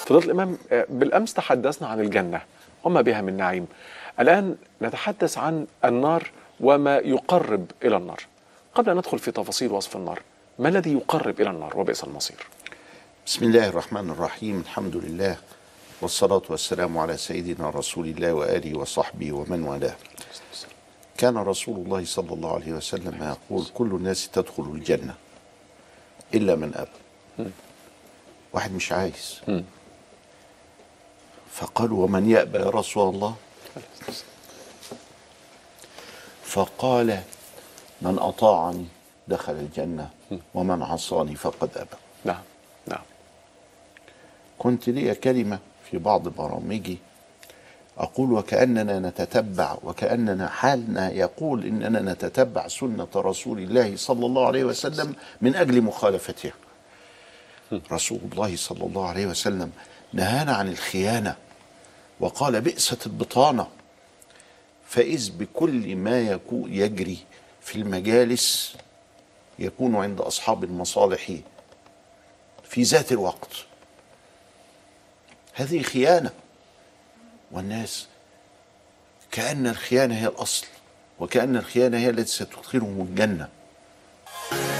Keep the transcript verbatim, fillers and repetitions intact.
فضيلة الإمام، بالأمس تحدثنا عن الجنة وما بها من نعيم. الآن نتحدث عن النار وما يقرب إلى النار. قبل أن ندخل في تفاصيل وصف النار، ما الذي يقرب إلى النار وبئس المصير؟ بسم الله الرحمن الرحيم. الحمد لله والصلاة والسلام على سيدنا رسول الله وآله وصحبه ومن والاه. كان رسول الله صلى الله عليه وسلم يقول: كل الناس تدخل الجنة إلا من أبى. واحد مش عايز. فقالوا: ومن يأبى يا رسول الله؟ فقال: من أطاعني دخل الجنة ومن عصاني فقد أبى. نعم نعم. كنت لي كلمة في بعض برامجي أقول: وكأننا نتتبع، وكأننا حالنا يقول إننا نتتبع سنة رسول الله صلى الله عليه وسلم من أجل مخالفتها. رسول الله صلى الله عليه وسلم نهانا عن الخيانة وقال: بئست البطانة. فإذ بكل ما يكون يجري في المجالس يكون عند أصحاب المصالح في ذات الوقت. هذه خيانة، والناس كأن الخيانة هي الأصل، وكأن الخيانة هي التي ستدخلهم الجنة.